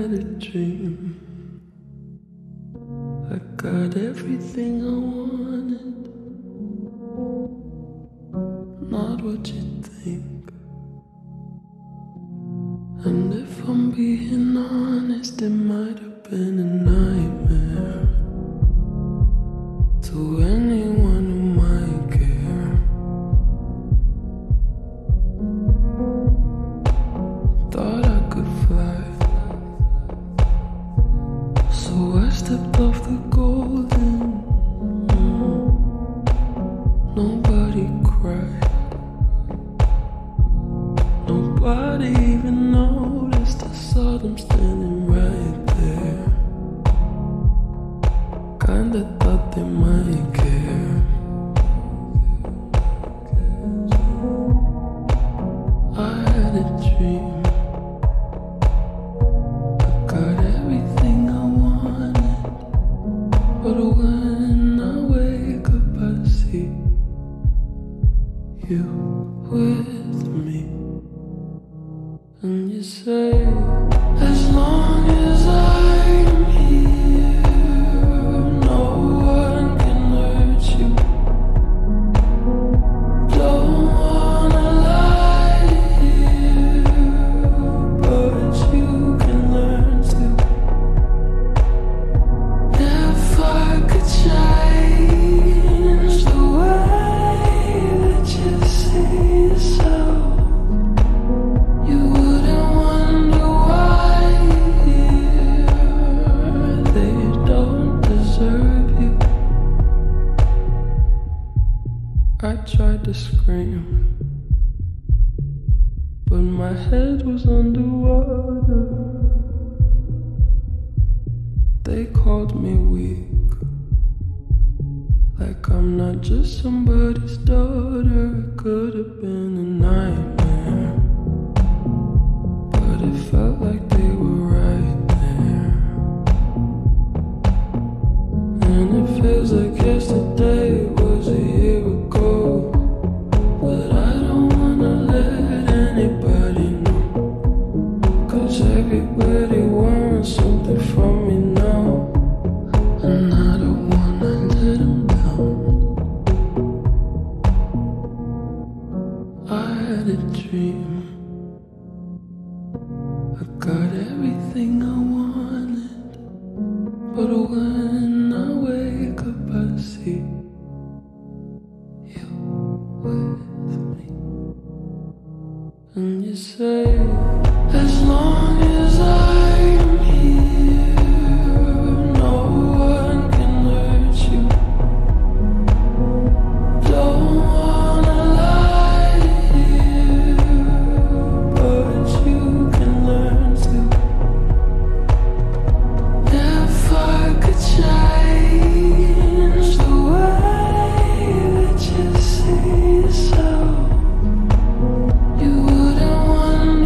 had a dream. I got everything I wanted, not what you think. And if I'm being honest, it might have been a nightmare to anyone who might care. Thought I could fly, so I stepped off the golden. Nobody cried, nobody even noticed. I saw them standing right there. Kinda thought they might care. I had a dream. I got everything I wanted, but when I wake up I see you with me. And you say, as long as I'm here, no one can hurt you. Don't wanna lie here, but you can learn to. If I could change the way that you see yourself, you wouldn't wonder why they don't deserve you. I tried to scream, but my head was underwater. They called me weak, like I'm not just somebody's daughter. It could have been a nightmare, but it felt like they were right there. And it feels like yesterday was a year ago, but I don't wanna let anybody know, 'cause everybody wants something from me now, and I don't wanna let them down. I had a dream. I got everything I wanted, but when I wake up I see you with me. And you say, as long as I'm here, no one can hurt you. Don't wanna lie here, but you can learn to. If I could change the way that you see yourself, you wouldn't wonder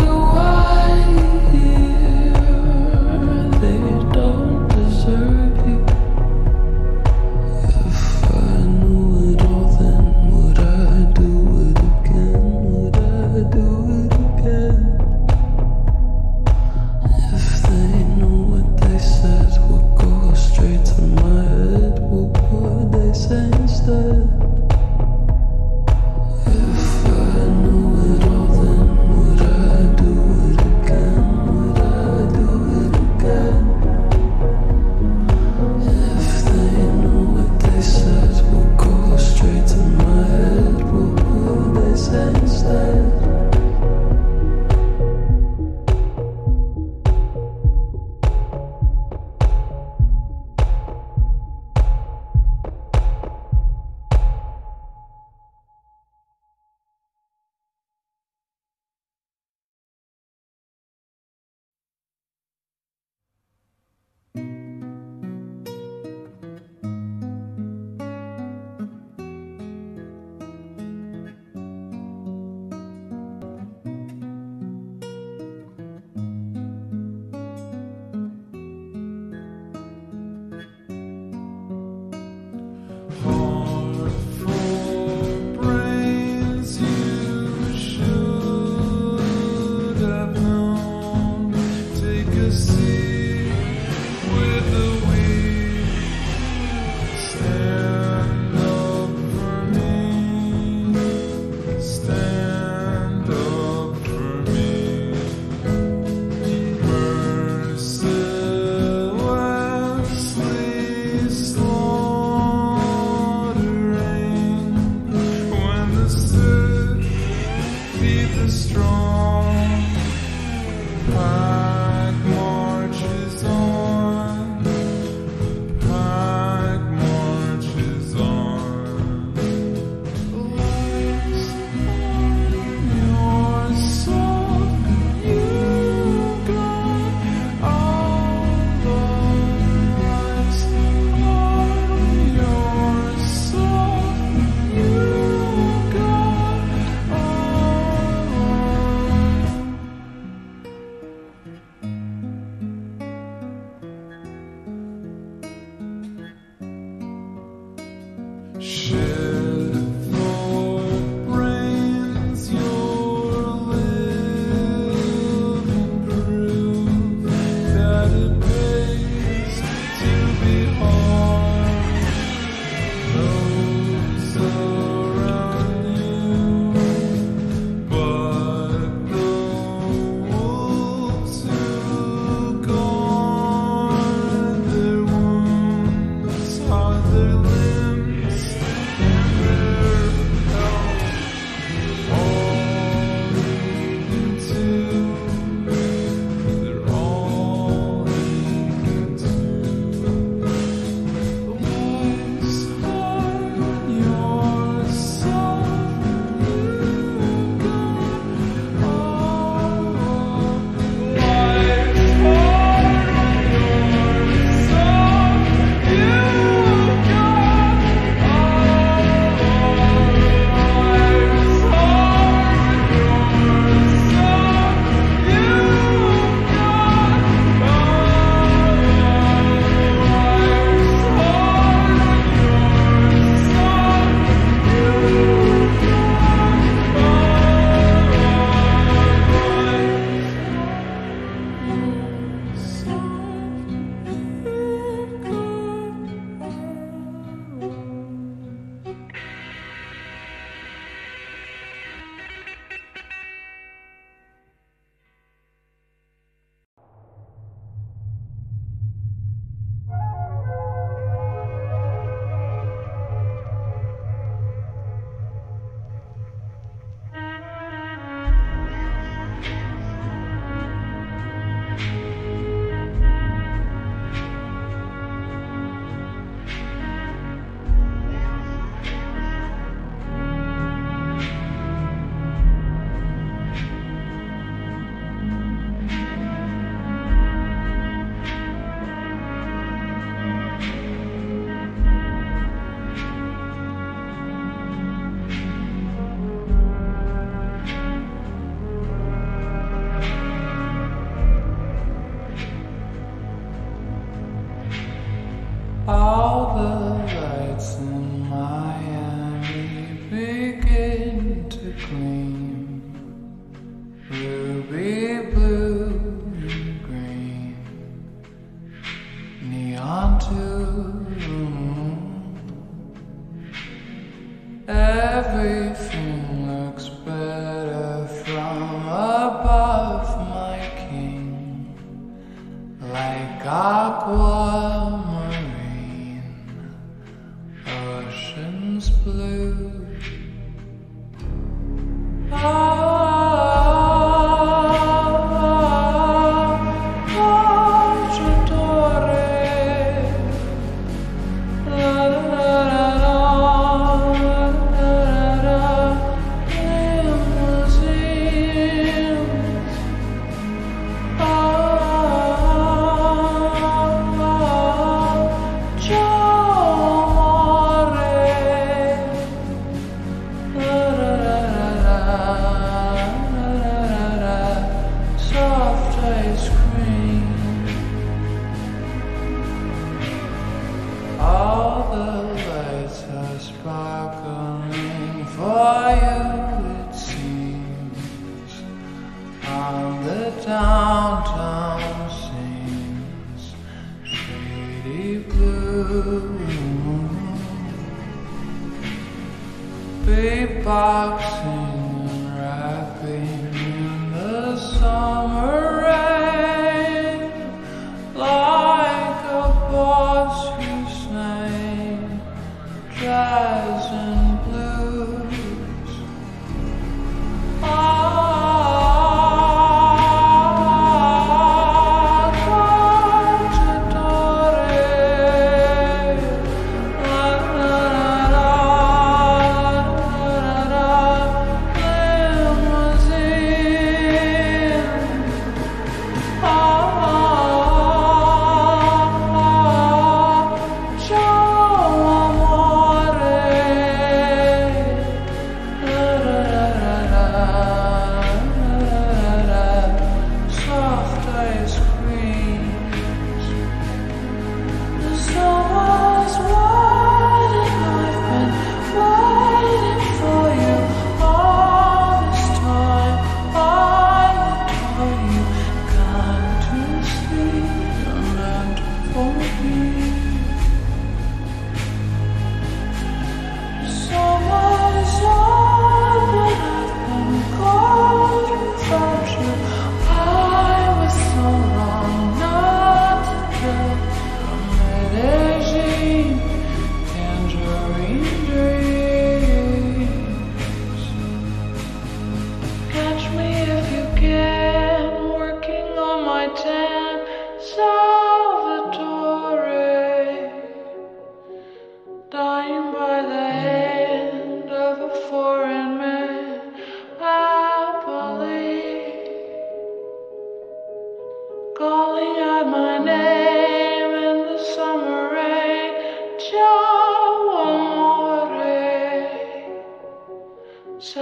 All the lights in Miami begin to gleam, ruby blue and green, neon too. Everything looks better from above, my king, like aquamarine, oceans blue. Sparkling for you, it seems, on the downtown scenes, shady blue, beatboxing and rapping in the summer rain, like a boss who sang jazz and blues.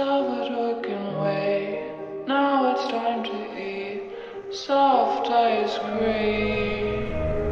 Salvador can wait. Now it's time to eat soft ice cream.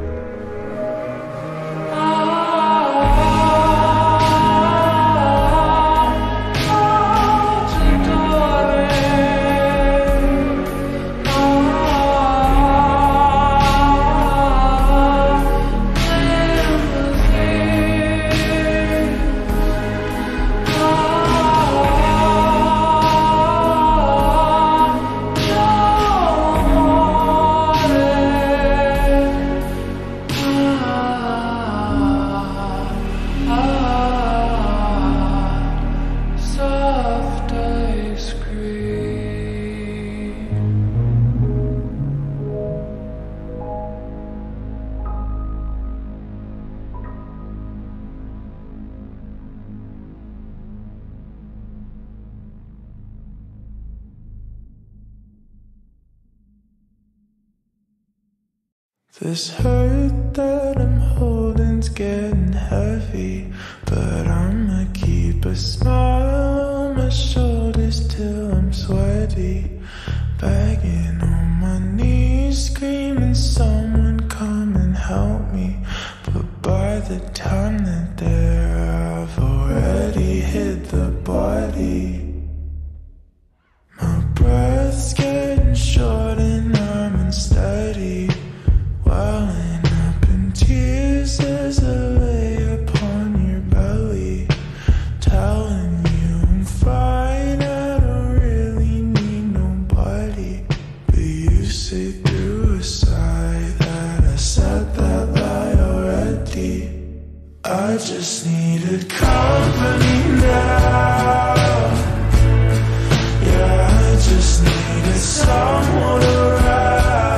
This hurt that I'm holding's getting heavy, but I'ma keep a smile on my shoulders till I'm sweaty, begging on my knees, screaming someone come and help me. But by the time that there, I've already hit the body. My breath's getting short and I'm unsteady, welling up in tears as I lay upon your belly, telling you I'm fine, I don't really need nobody. But you say through a sigh that I said that lie already. I just needed company now. Yeah, I just needed someone around.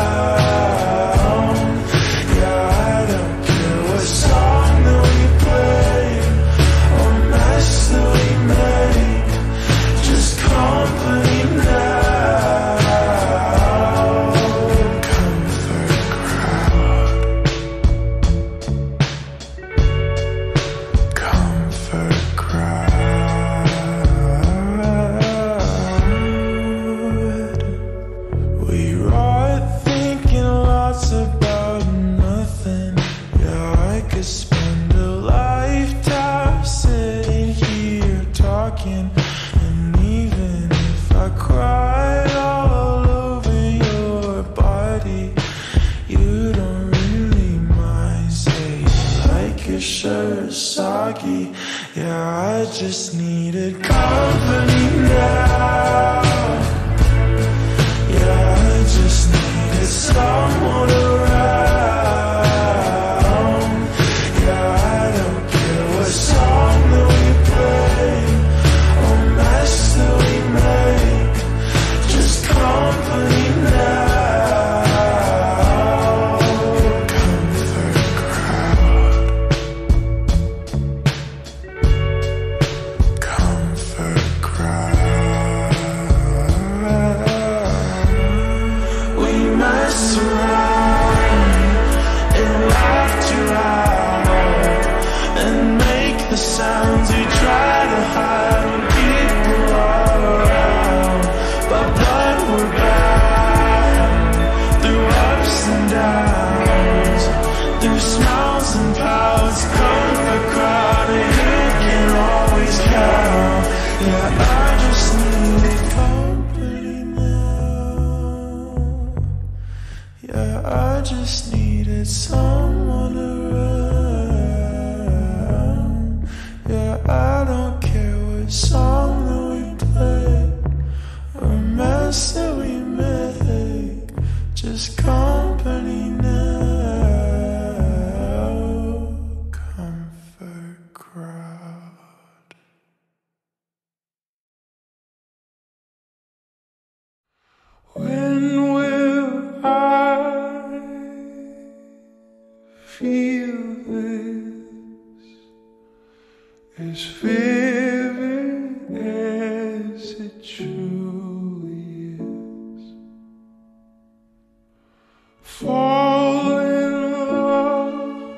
And even if I cried all over your body, you don't really mind. Say you like your shirt soggy. Yeah, I just needed company now. Yeah, I just needed someone around. Yeah, I don't care what song that we play, that we make, just company now. Comfort crowd, comfort crowd. We mess around and laughed you out and make the sounds you try to hide when people are around. But we're back through ups and downs, through smiles and pouts. Comfort crowd, and you can always count. Yeah, I just needed company now. Yeah, I just needed someone around. Yeah, I don't care what song that we play or mess that we make, just company now. Comfort crowd. When will I feel this as vivid as it truly is? Fall in love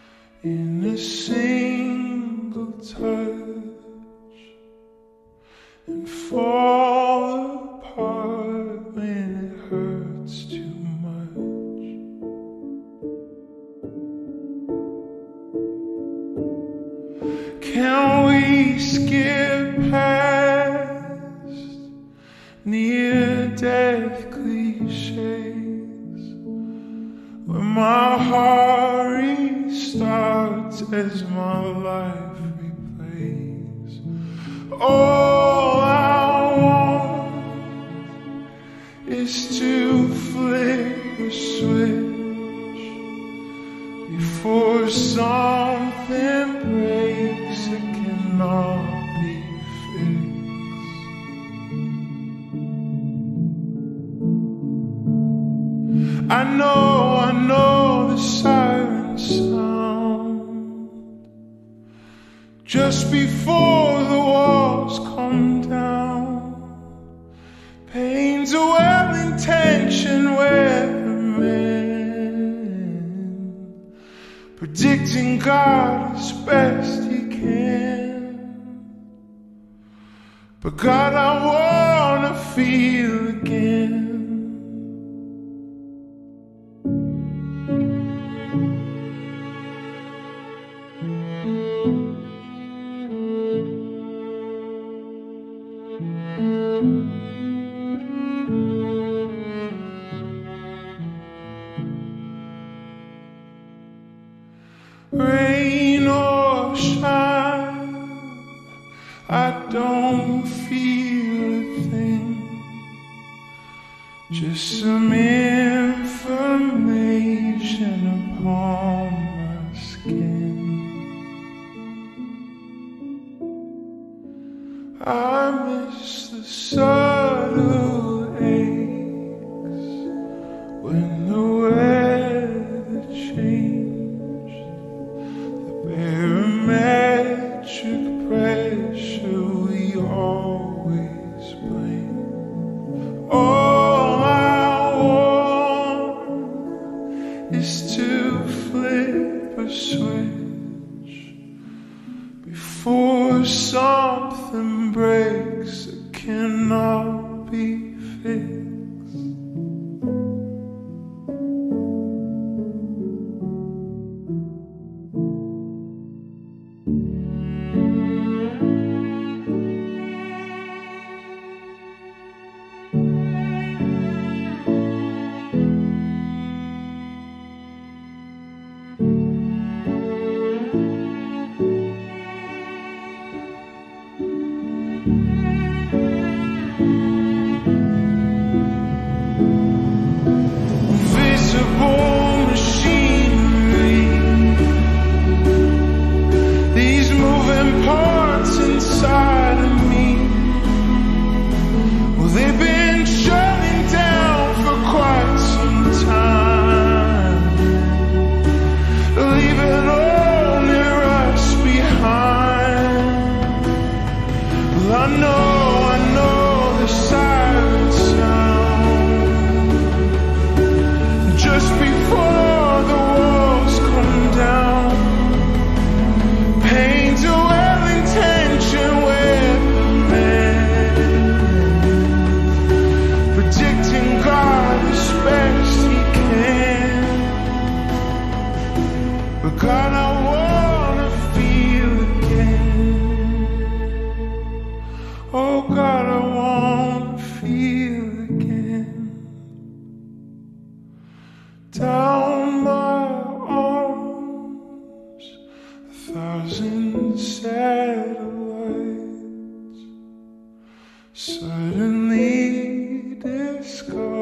in a single touch, and fall apart when it hurts too much. Can we skip past near-death cliches when my heart restarts as my life replays? All I want is to flip a switch before something breaks that cannot be fixed. I know the siren sound just before the walls come down. Pain's a well-intentioned weatherman, predicting God as best he can. But God, I wanna feel again. Rain or shine, I don't feel a thing, just some information upon my skin. I miss the subtle aches when the weather changed, the barometric pressure we always blame. All I want is to flip a switch before something breaks that cannot be fixed. I know the siren sound just before the walls come down. Pain's a well-intentioned weatherman, predicting God as best he can. But God, I wanna feel again. Oh God, I wanna feel again. Down my arms, 1,000 satellites suddenly discover